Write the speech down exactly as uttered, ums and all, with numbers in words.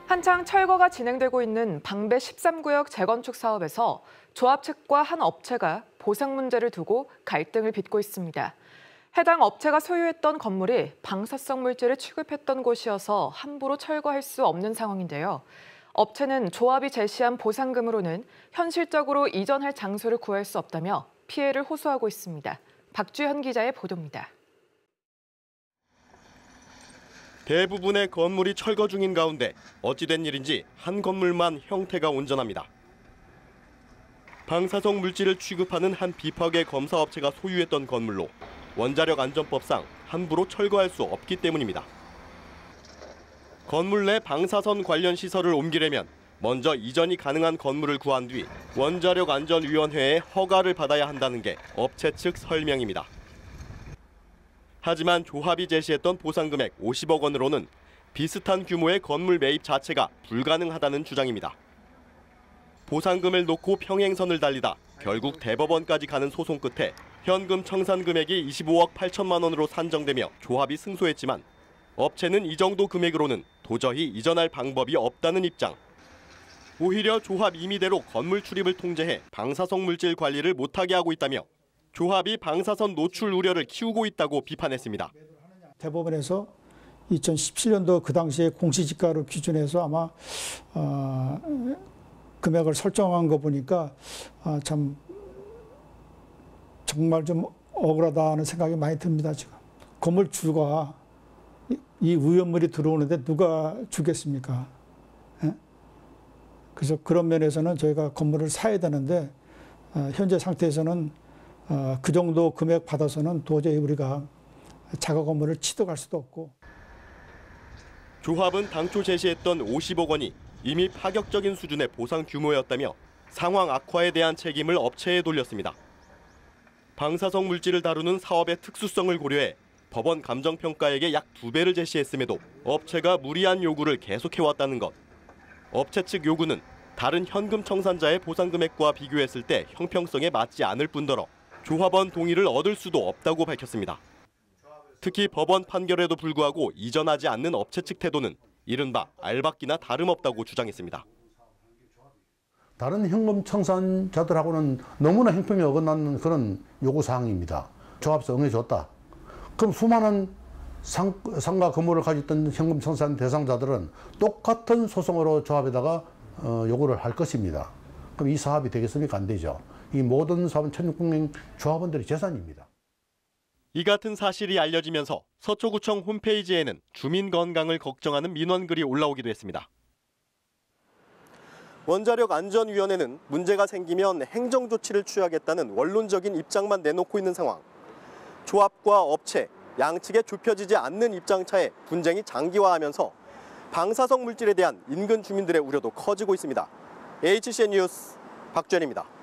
한창 철거가 진행되고 있는 방배 십삼 구역 재건축 사업에서 조합 측과 한 업체가 보상 문제를 두고 갈등을 빚고 있습니다. 해당 업체가 소유했던 건물이 방사성 물질을 취급했던 곳이어서 함부로 철거할 수 없는 상황인데요. 업체는 조합이 제시한 보상금으로는 현실적으로 이전할 장소를 구할 수 없다며 피해를 호소하고 있습니다. 박주현 기자의 보도입니다. 대부분의 건물이 철거 중인 가운데 어찌된 일인지 한 건물만 형태가 온전합니다. 방사성 물질을 취급하는 한 비파괴 검사업체가 소유했던 건물로 원자력 안전법상 함부로 철거할 수 없기 때문입니다. 건물 내 방사선 관련 시설을 옮기려면 먼저 이전이 가능한 건물을 구한 뒤 원자력안전위원회의 허가를 받아야 한다는 게 업체 측 설명입니다. 하지만 조합이 제시했던 보상금액 오십억 원으로는 비슷한 규모의 건물 매입 자체가 불가능하다는 주장입니다. 보상금을 놓고 평행선을 달리다 결국 대법원까지 가는 소송 끝에 현금 청산 금액이 이십오억 팔천만 원으로 산정되며 조합이 승소했지만 업체는 이 정도 금액으로는 도저히 이전할 방법이 없다는 입장. 오히려 조합 임의대로 건물 출입을 통제해 방사성 물질 관리를 못하게 하고 있다며 조합이 방사선 노출 우려를 키우고 있다고 비판했습니다. 대법원에서 이천십칠 년도 그 당시에 공시지가로 기준해서 아마 어, 금액을 설정한 거 보니까 어, 참 정말 좀 억울하다는 생각이 많이 듭니다. 지금 건물주가 이 위험물이 들어오는데 누가 주겠습니까? 예? 그래서 그런 면에서는 저희가 건물을 사야 되는데 어, 현재 상태에서는 어, 그 정도 금액 받아서는 도저히 우리가 자가 건물을 취득할 수도 없고. 조합은 당초 제시했던 오십억 원이 이미 파격적인 수준의 보상 규모였다며 상황 악화에 대한 책임을 업체에 돌렸습니다. 방사성 물질을 다루는 사업의 특수성을 고려해 법원 감정평가액의 약 두 배를 제시했음에도 업체가 무리한 요구를 계속해왔다는 것. 업체 측 요구는 다른 현금 청산자의 보상 금액과 비교했을 때 형평성에 맞지 않을 뿐더러 조합원 동의를 얻을 수도 없다고 밝혔습니다. 특히 법원 판결에도 불구하고 이전하지 않는 업체 측 태도는 이른바 알박기나 다름없다고 주장했습니다. 다른 현금 청산자들하고는 너무나 형평이 어긋나는 그런 요구사항입니다. 조합에서 응해줬다. 그럼 수많은 상, 상가 건물을 가지고 있던 현금 청산 대상자들은 똑같은 소송으로 조합에다가 어, 요구를 할 것입니다. 그럼 이 사업이 되겠습니까? 안 되죠. 이 모든 사업은 천육백 명 조합원들의 재산입니다. 이 같은 사실이 알려지면서 서초구청 홈페이지에는 주민 건강을 걱정하는 민원글이 올라오기도 했습니다. 원자력안전위원회는 문제가 생기면 행정조치를 취하겠다는 원론적인 입장만 내놓고 있는 상황. 조합과 업체, 양측에 좁혀지지 않는 입장차에 분쟁이 장기화하면서 방사성 물질에 대한 인근 주민들의 우려도 커지고 있습니다. 에이치씨엔 뉴스 박주현입니다.